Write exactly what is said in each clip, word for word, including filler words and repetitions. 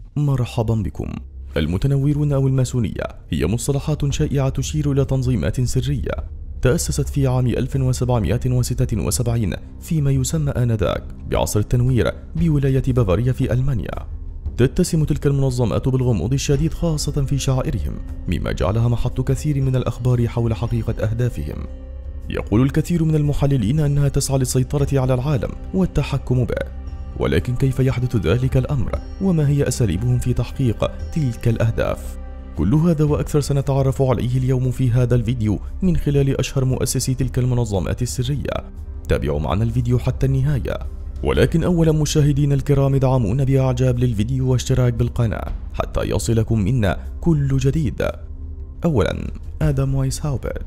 مرحبا بكم. المتنورون أو الماسونية هي مصطلحات شائعة تشير إلى تنظيمات سرية تأسست في عام ألف وسبعمائة وستة وسبعين فيما يسمى آنذاك بعصر التنوير بولاية بافاريا في ألمانيا. تتسم تلك المنظمات بالغموض الشديد خاصة في شعائرهم، مما جعلها محط كثير من الأخبار حول حقيقة أهدافهم. يقول الكثير من المحللين أنها تسعى للسيطرة على العالم والتحكم به، ولكن كيف يحدث ذلك الأمر؟ وما هي أساليبهم في تحقيق تلك الأهداف؟ كل هذا وأكثر سنتعرف عليه اليوم في هذا الفيديو من خلال أشهر مؤسسي تلك المنظمات السرية. تابعوا معنا الفيديو حتى النهاية. ولكن أولا مشاهدينا الكرام، ادعمونا بإعجاب للفيديو واشتراك بالقناة حتى يصلكم منا كل جديد. أولا، آدم وايسهاوبر.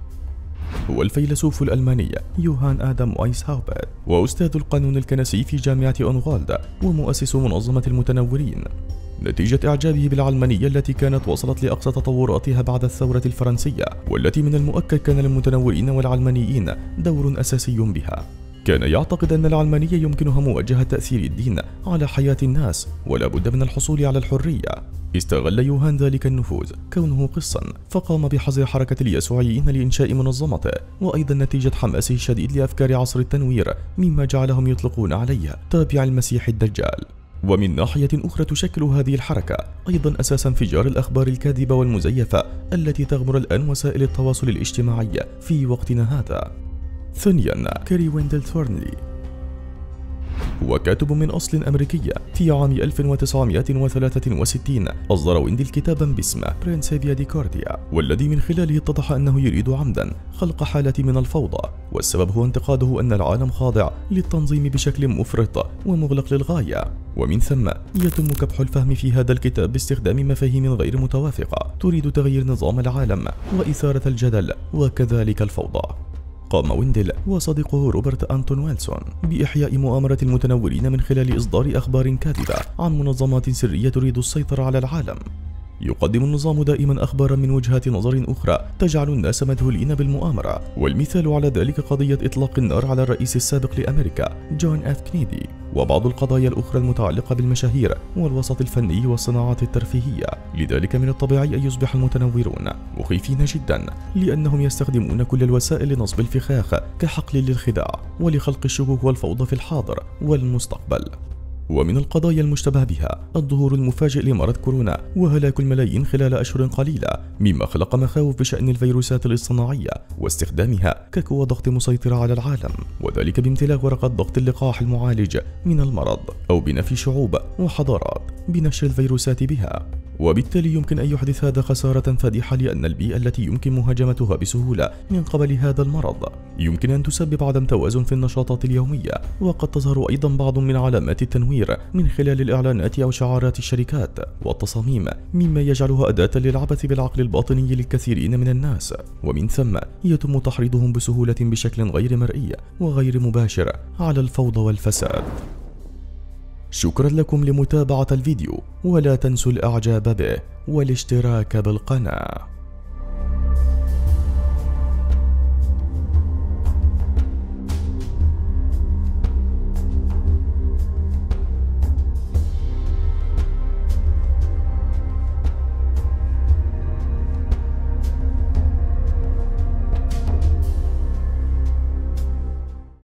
هو الفيلسوف الألماني يوهان آدم وايسهاوبر، وأستاذ القانون الكنسي في جامعة أونغولد، ومؤسس منظمة المتنورين. نتيجة إعجابه بالعلمانية التي كانت وصلت لأقصى تطوراتها بعد الثورة الفرنسية، والتي من المؤكد كان للمتنورين والعلمانيين دور أساسي بها. كان يعتقد أن العلمانية يمكنها مواجهة تأثير الدين على حياة الناس، ولا بد من الحصول على الحرية. استغل يوهان ذلك النفوذ كونه قسا، فقام بحظر حركة اليسوعيين لإنشاء منظمته، وأيضا نتيجة حماسه الشديد لأفكار عصر التنوير، مما جعلهم يطلقون عليه تابع المسيح الدجال. ومن ناحية أخرى تشكل هذه الحركة أيضا أساس انفجار الأخبار الكاذبة والمزيفة التي تغمر الآن وسائل التواصل الاجتماعي في وقتنا هذا. ثانيا، كاري ويندل ثورنلي. هو كاتب من أصل أمريكي. في عام ألف وتسعمائة وثلاثة وستين أصدر ويندل كتابا باسمه برينسيبيا دي كورديا، والذي من خلاله اتضح أنه يريد عمدا خلق حالة من الفوضى، والسبب هو انتقاده أن العالم خاضع للتنظيم بشكل مفرط ومغلق للغاية. ومن ثم يتم كبح الفهم في هذا الكتاب باستخدام مفاهيم غير متوافقة تريد تغيير نظام العالم وإثارة الجدل وكذلك الفوضى. قام ويندل وصديقه روبرت أنتون ويلسون بإحياء مؤامرة المتنورين من خلال إصدار أخبار كاذبة عن منظمات سرية تريد السيطرة على العالم. يقدم النظام دائما أخبارا من وجهات نظر أخرى تجعل الناس مذهولين بالمؤامرة، والمثال على ذلك قضية إطلاق النار على الرئيس السابق لأمريكا جون اف كينيدي، وبعض القضايا الأخرى المتعلقة بالمشاهير والوسط الفني والصناعات الترفيهية. لذلك من الطبيعي أن يصبح المتنورون مخيفين جدا، لأنهم يستخدمون كل الوسائل لنصب الفخاخ كحقل للخداع ولخلق الشكوك والفوضى في الحاضر والمستقبل. ومن القضايا المشتبه بها الظهور المفاجئ لمرض كورونا وهلاك الملايين خلال أشهر قليلة، مما خلق مخاوف بشأن الفيروسات الاصطناعية واستخدامها كقوة ضغط مسيطرة على العالم، وذلك بامتلاك ورقة ضغط اللقاح المعالج من المرض، أو بنفي شعوب وحضارات بنشر الفيروسات بها. وبالتالي يمكن أن يحدث هذا خسارة فادحة، لأن البيئة التي يمكن مهاجمتها بسهولة من قبل هذا المرض يمكن أن تسبب عدم توازن في النشاطات اليومية. وقد تظهر أيضا بعض من علامات التنوير من خلال الإعلانات أو شعارات الشركات والتصاميم، مما يجعلها أداة للعبث بالعقل الباطني للكثيرين من الناس، ومن ثم يتم تحريضهم بسهولة بشكل غير مرئي وغير مباشر على الفوضى والفساد. شكرا لكم لمتابعة الفيديو، ولا تنسوا الإعجاب به والاشتراك بالقناة.